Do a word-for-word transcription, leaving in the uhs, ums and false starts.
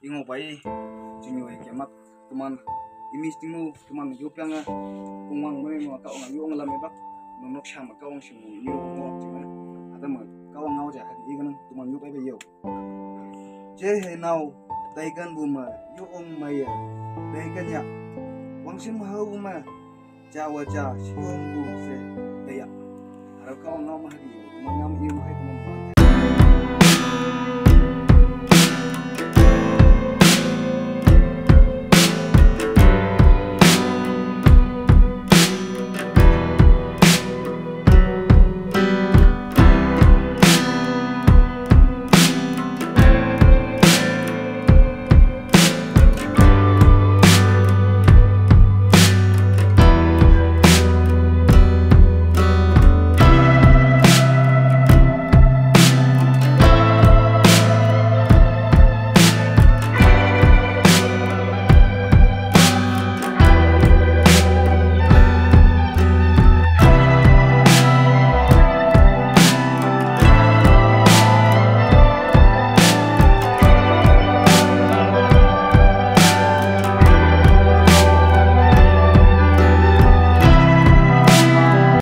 ingo bai jinyo e kemat teman imis tingu teman yopyanga kungwang mene no ka ong yong la me bak no nok sham ka ong shimu yo ngo jinga adama ka ong ngau ja hadi igan teman yo bai bai yo je he now daigan buma yo ong maya daigan ya wangsim hau buma jawa ja siong bu se daya ara ka ong ngau ma hadi teman ngam yo hai teman